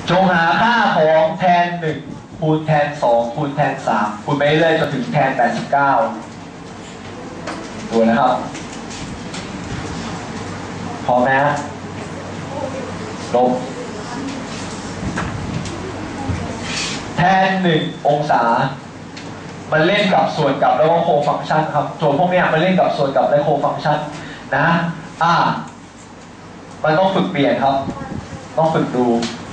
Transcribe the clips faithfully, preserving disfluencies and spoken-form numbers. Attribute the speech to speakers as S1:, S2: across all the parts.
S1: จงหาค่าของแทนหนึ่งคูณแทนสองคูณแทนสามคูณไปเรื่อยจนถึงแทนแปดสิบเก้าดูนะครับพอไหมฮะลบแทนหนึ่งองศามันเล่นกับส่วนกับแล้วก็โคฟังก์ชันครับโจทย์พวกนี้มันเล่นกับส่วนกับและโคฟังก์ชันนะอ่ามันต้องฝึกเปลี่ยนครับต้องฝึกดู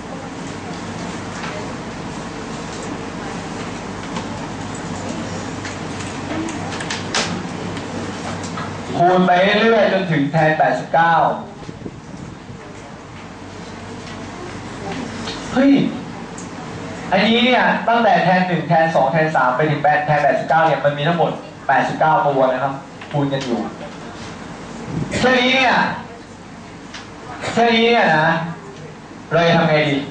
S1: คูณไปเรื่อยๆจนถึงแทนแปดสิบเก้าเฮ้ยอันนี้เนี่ยตั้งแต่แทนหนึ่งแทนสองแทนสามไปถึงแทนแปดสิบเก้าเนี่ยมันมีทั้งหมดแปดสิบเก้าตัวนะครับคูณกันอยู่แค่นี้เนี่ยแค่นี้เนี่ยนะเราจะทำไงดี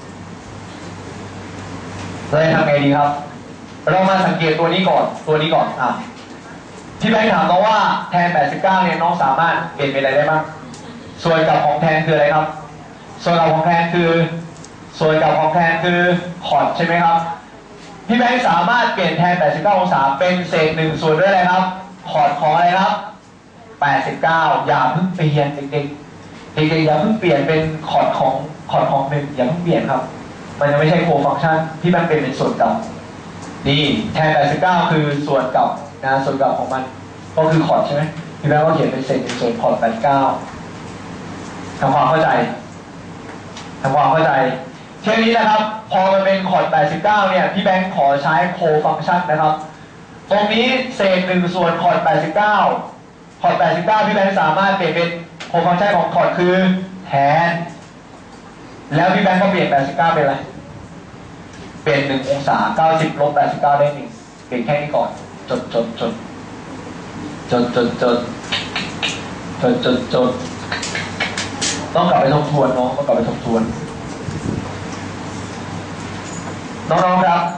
S1: เราจะทำไงดีครับเรามาสังเกตตัวนี้ก่อนตัวนี้ก่อนอ่ะที่แบงค์ถามน้องว่าแทนแปดสิบเก้าเนี่ยน้องสามารถเปลี่ยนเป็นอะไรได้บ้างส่วนกับของแทนคืออะไรครับส่วนกับของแทนคือส่วนกับของแทนคือคอร์ดใช่ไหมครับพี่แบงค์สามารถเปลี่ยนแทนแปดสิบเก้าองศาเป็นเศษหนึ่งส่วนด้วยอะไรครับคอร์ดของอะไรครับแปดสิบเก้าอย่าเพิ่งเปลี่ยนเด็กๆเด็กๆอย่าเพิ่งเปลี่ยนเป็นคอร์ดของคอร์ดของหนึ่งอย่าเพิ่งเปลี่ยนครับมันจะไม่ใช่โคฟังก์ชันพี่แบงค์เปลี่ยนเป็นส่วนกับนี่แทนแปดสิบเก้าคือส่วนกับนะส่วนกับของมันก็คือคอร์ดใช่ไหมพี่แบงค์ก็เขียนเป็นเศษหนึ่งส่วนคอร์ดแปดสิบเก้าทำความเข้าใจทำความเข้าใจเช่นนี้นะครับพอมันเป็นคอร์ดแปดสิบเก้าเนี่ยพี่แบงค์ขอใช้โคฟังก์ชันนะครับตรงนี้เศษหนึ่งส่วนคอร์ดแปดสิบเก้าคอร์ดแปดสิบเก้าพี่แบงค์สามารถเปลี่ยนเป็นโคฟังก์ชันของคอร์ดคือแทนแล้วพี่แบงค์ก็เปลี่ยนแปดสิบเก้าเป็นอะไรเปลี่ยนหนึ่งองศาเก้าสิบลบแปดสิบเก้าได้หนึ่งเปลี่ยนแค่นี้ก่อนจดจดจดจดจดจดจดจดจดต้องกลับไปทบทวนน้องต้องกลับไปทบทวนน้องๆครับ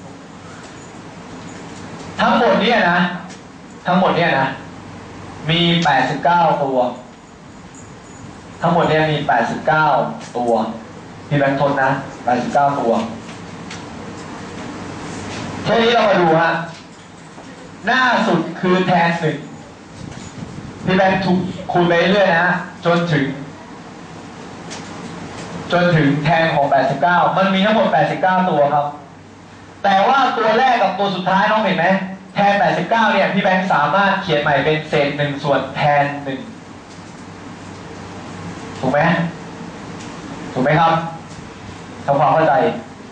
S1: ทั้งหมดเนี่ยนะทั้งหมดเนี่ยนะมีแปดสิบเก้าตัวทั้งหมดเนี่ยมีแปดสิบเก้าตัวพี่แบงค์ทนนะแปดสิบเก้าตัวทีนี้เรามาดูฮะหน้าสุดคือแทนหนึ่งพี่แบงค์ถูกคูณไปเรื่อยนะจนถึงจนถึงแทนของแปดสิบเก้ามันมีทั้งหมดแปดสิบเก้าตัวครับแต่ว่าตัวแรกกับตัวสุดท้ายน้องเห็นไหมแทนแปดสิบเก้าเนี่ยพี่แบงค์สามารถเขียนใหม่เป็นเศษหนึ่งส่วนแทนหนึ่งถูกไหมถูกไหมครับทำความเข้าใจ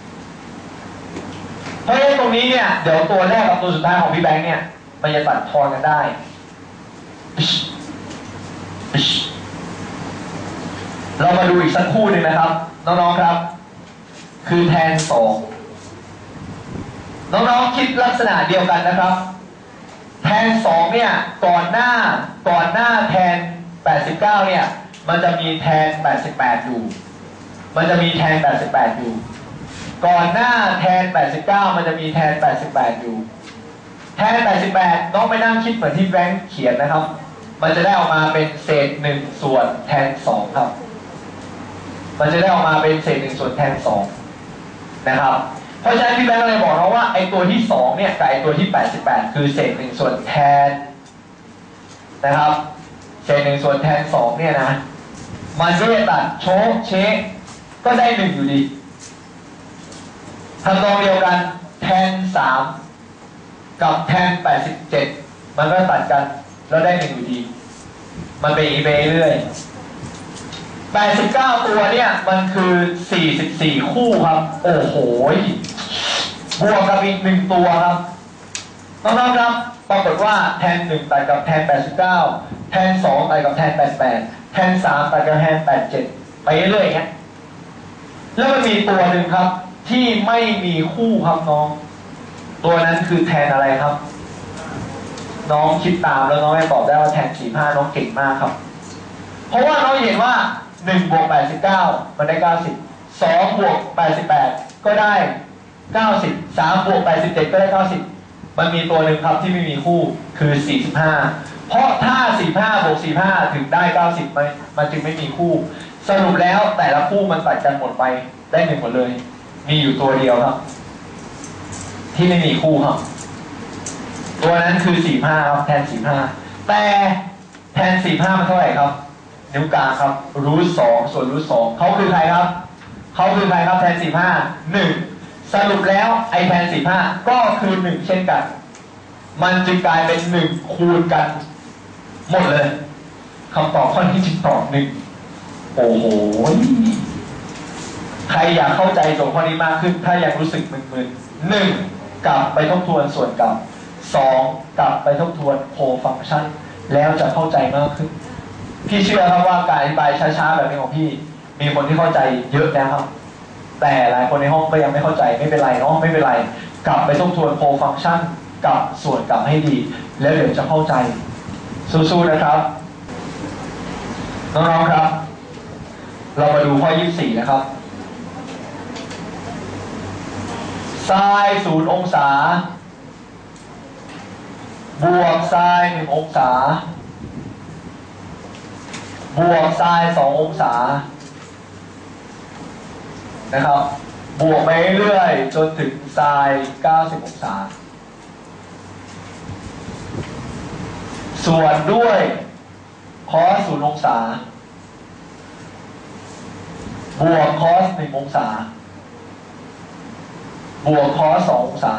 S1: เพราะฉะนั้นตรงนี้เนี่ยเดี๋ยวตัวแรกกับตัวสุดท้ายของพี่แบงค์เนี่ยมันจะตัดทอนกันได้เรามาดูอีกสักคู่หนึ่งนะครับน้องๆครับคือแทนสองน้องๆคิดลักษณะเดียวกันนะครับแทนสองเนี่ยก่อนหน้าก่อนหน้าแทนแปดสิบเก้าเนี่ยมันจะมีแทนแปดสิบแปดอยู่มันจะมีแทนแปดสิบแปดอยู่ก่อนหน้าแทนแปดสิบเก้ามันจะมีแทนแปดสิบแปดอยู่แทนแปดสิบแปดน้องไปนั่งคิดเหมือนที่แบงค์เขียนนะครับมันจะได้ออกมาเป็นเศษหนึ่งส่วนแทนสองครับมันจะได้ออกมาเป็นเศษหนึ่งส่วนแทนสองนะครับเพราะฉะนั้นพี่แบงค์เลยบอกนะว่าไอตัวที่สองเนี่ยกับไอตัวที่แปดสิบแปดคือเศษหนึ่งส่วนแทนนะครับเศษหนึ่งส่วนแทนสองเนี่ยนะมันก็จะตัดโชว์เชคก็ได้หนึ่งอยู่ดีทำตรงเดียวกันแทนสามกับแทนแปดสิบเจ็ดมันก็ตัดกันแล้วได้หนึ่งอยู่ดีมันเป็นอีเบย์เรื่อยแปดสิบเก้าตัวเนี่ยมันคือสี่สิบสี่คู่ครับโอ้โหบวกกับอีกหนึ่งตัวครับน้องๆครับปรากฏว่าแทนหนึ่งตัดกับแทนแปดสิบเก้าแทนสองตัดกับแทนแปดสิบแปดแทนสามตัดกับแทนแปดสิบเจ็ดไปเรื่อยๆเงี้ยแล้วมันมีตัวหนึ่งครับที่ไม่มีคู่ครับน้องตัวนั้นคือแทนอะไรครับน้องคิดตามแล้วน้องให้ตอบได้ว่าแทนสี่สิบห้าน้องเก่งมากครับเพราะว่าน้องเห็นว่าหนึ่งบวกแปดสิบเก้ามันได้เก้าสิบสองบวกแปดสิบแปดก็ได้เก้าสิบสามบวกแปดสิบเจ็ดก็ได้เก้าสิบมันมีตัวหนึ่งครับที่ไม่มีคู่คือสี่สิบห้าเพราะถ้าสี่สิบห้าบวกสี่สิบห้าถึงได้เก้าสิบมันมันจึงไม่มีคู่สรุปแล้วแต่ละคู่มันตัดกันหมดไปได้หนึ่งหมดเลยมีอยู่ตัวเดียวครับที่ไม่มีคู่ครับตัวนั้นคือสี่ห้าครับแทนสี่ห้าแต่แทนสี่ห้ามันเท่าไหร่ครับนิ้วกลางครับรูทสองส่วนรูทสองเขาคือใครครับเขาคือใครครับแทนสี่ห้าหนึ่งสรุปแล้วไอแทนสี่ห้าก็คือหนึ่งเช่นกันมันจึงกลายเป็นหนึ่งคูณกันหมดเลยคำตอบข้อนี้จึงตอบหนึ่งโอ้โหใครอยากเข้าใจโจทย์ข้อนี้มากขึ้นถ้ายังรู้สึกมึนๆหนึ่งกลับไปทบทวนส่วนกลับสองกลับไปทบทวนโคฟังก์ชันแล้วจะเข้าใจมากขึ้นพี่เชื่อครับว่าการอธิบายช้าๆแบบนี้ของพี่มีคนที่เข้าใจเยอะนะครับแต่หลายคนในห้องก็ยังไม่เข้าใจไม่เป็นไรเนาะไม่เป็นไรกลับไปทบทวนโคฟังก์ชันกับส่วนกลับให้ดีแล้วเดี๋ยวจะเข้าใจสู้ๆนะครับน้องๆครับเรามาดูข้อยี่สิบสี่นะครับไซน์ศูนย์องศาบวกไซน์หนึ่งองศาบวกไซน์สององศานะครับบวกไปเรื่อยจนถึงไซน์เก้าสิบองศาส่วนด้วยคอสศูนย์องศาบวกคอสหนึ่งองศาบวกคอสสององศา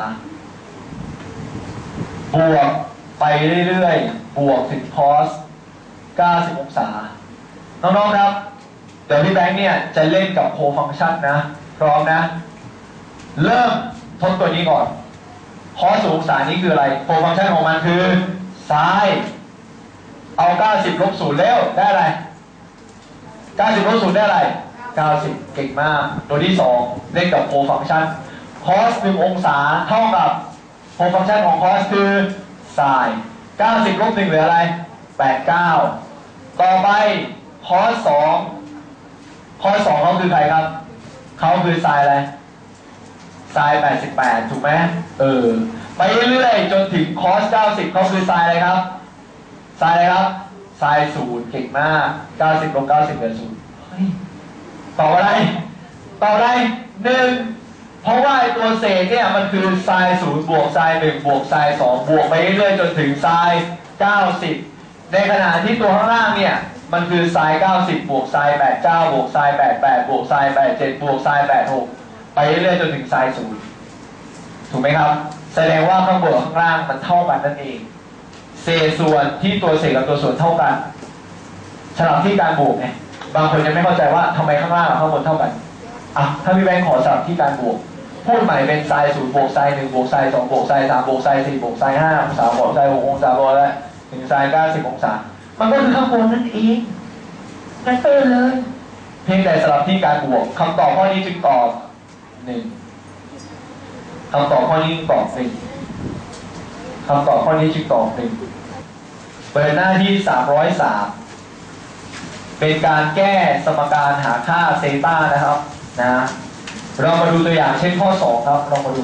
S1: บวกไปเรื่อยๆบวกถึงคอสเก้าสิบองศาน้องๆครับเดี๋ยวพี่แบงค์เนี่ยจะเล่นกับโคฟังก์ชันนะพร้อมนะเริ่มทดตัวนี้ก่อนคอสองศานี้คืออะไรโคฟังก์ชันของมันคือไซน์เอาเก้าสิบลบศูนย์แล้วได้อะไรเก้าสิบลบศูนย์ได้อะไรเก้าสิบเก่งมากตัวที่สองเล่นกับโคฟังก์ชันคอสหนึ่งองศาเท่ากับโคฟังก์ชันของคอสคือไซน์เก้าสิบลบหนึ่งเหลืออะไรแปดสิบเก้าต่อไปคอสสองคอสสองเขาคือใครครับเขาคือไซน์อะไรไซน์แปดสิบแปดถูกไหมเออไปเรื่อยๆจนถึงคอสเก้าสิบเขาคือไซน์อะไรครับไซน์อะไรครับไซน์ศูนย์เก่งมากเก้าสิบลบเก้าสิบเหลือศูนย์ต่ออะไรต่ออะไรหนึ่งเพราะว่าตัวเศษเนี่ยมันคือไซน์ศูนย์บวกไซน์หนึ่งบวกไซน์สองบวกไปเรื่อยๆจนถึงไซน์เก้าสิบในขณะที่ตัวข้างล่างเนี่ยมันคือไซน์เก้าสิบบวกไซน์แปดสิบเก้าบวกไซน์แปดสิบแปดบวกไซน์แปดสิบเจ็ดบวกไซน์แปดสิบหกไปเรื่อยๆจนถึงไซน์ศูนย์ถูกไหมครับแสดงว่าข้างบนกับข้างล่างมันเท่ากันนั่นเองเศษส่วนที่ตัวเศษกับตัวส่วนเท่ากันสำหรับที่การบวกไงบางคนยังไม่เข้าใจว่าทำไมข้างล่างกับข้างบนเท่ากันอ่ะถ้าพี่แบงค์ขอสำหรับที่การบวกพูดใหม่เป็นไซน์ศูนย์บวกไซน์หนึ่งบวกไซน์สองบวกไซน์สามบวกไซน์สี่บวกไซน์ห้าองศาบวกไซน์หกองศาบวกแล้วถึงไซน์เก้าสิบองศามันก็คือข้างบนนั่นเองนั่นเองเลยเพียงแต่สำหรับที่การบวกคำตอบข้อนี้จึงตอบหนึ่งคำตอบข้อนี้จึงตอบหนึ่งคำตอบข้อนี้จึงตอบหนึ่งเปิดหน้าที่สามร้อยสามเป็นการแก้สมการหาค่าเซต้านะครับนะเรามาดูตัวอย่างเช่นข้อสองครับเรามาดู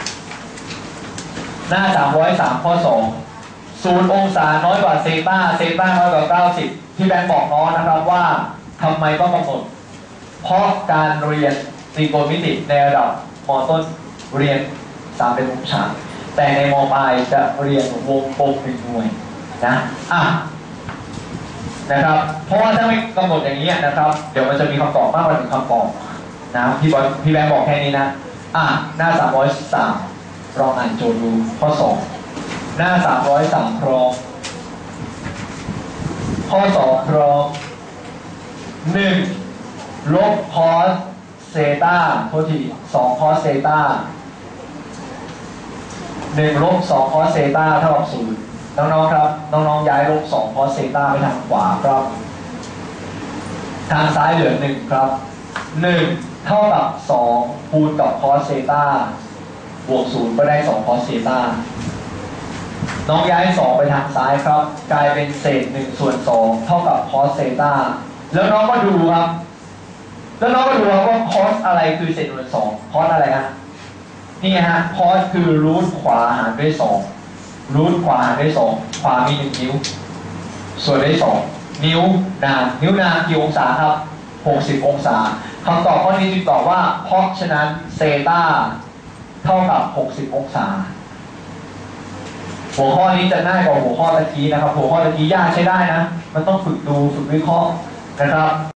S1: หน้าสามร้อยสามข้อสองศูนย์องศาน้อยกว่าเซต้าเซต้าน้อยกว่าเก้าสิบที่แบงค์บอกน้องนะครับว่าทำไมต้องกำหนดเพราะการเรียนตรีโกณมิติในระดับม.ต้นเรียนสามเป็นวงฉากแต่ในม.ปลายจะเรียนวงกลมหนึ่งหน่วยนะอ่ะนะครับเพราะว่าถ้าไม่กำหนดอย่างนี้นะครับเดี๋ยวมันจะมีคำตอบมากกว่าหนึ่งคำตอบนะพี่บอลพี่แบงค์บอกแค่นี้นะอ่ะหน้าสามร้อยสามลองอ่านโจทย์ดูข้อสองหน้าสามร้อยสามพร้อมข้อสองพร้อมหนึ่งลบคอสเซต้าโทษทีสองคอสเซต้าหนึ่งลบสองคอสเซต้าเท่ากับศูนย์น้องๆครับน้องๆย้ายลบสองคอสเซต้าไปทางขวาครับทางซ้ายเหลือหนึ่งครับหนึ่งเท่ากับสองคูณกับคอสเซต้าบวกศูนย์ก็ได้สองคอสเซต้าน้องย้ายสองไปทางซ้ายครับกลายเป็นเศษหนึ่งส่วนสองเท่ากับคอสเซต้าแล้วน้องก็ดูครับแล้วน้องก็ดูว่าคอสอะไรคือเศษส่วนสองคอสอะไรฮะนี่ฮะคอสคือรูทขวาหารด้วยสองรูทขวาหารด้วยสองขวามีหนึ่งนิ้วส่วนด้วยสองนิ้วนางนิ้วนางกี่องศาครับหกสิบองศาคำตอบข้อนี้จึงตอบว่าเพราะฉะนั้นเซตาเท่ากับหกสิบองศาหัวข้อนี้จะง่ายกว่าหัวข้อตะกี้นะครับหัวข้อตะกี้ยากใช้ได้นะมันต้องฝึกดูฝึกวิเคราะห์นะครับ